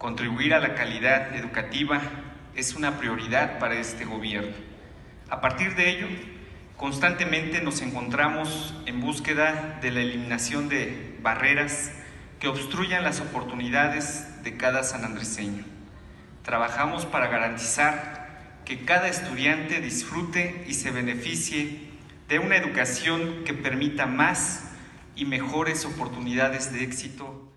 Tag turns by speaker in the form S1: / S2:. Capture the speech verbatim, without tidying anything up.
S1: Contribuir a la calidad educativa es una prioridad para este gobierno. A partir de ello, constantemente nos encontramos en búsqueda de la eliminación de barreras que obstruyan las oportunidades de cada sanandreseño. Trabajamos para garantizar que cada estudiante disfrute y se beneficie de una educación que permita más y mejores oportunidades de éxito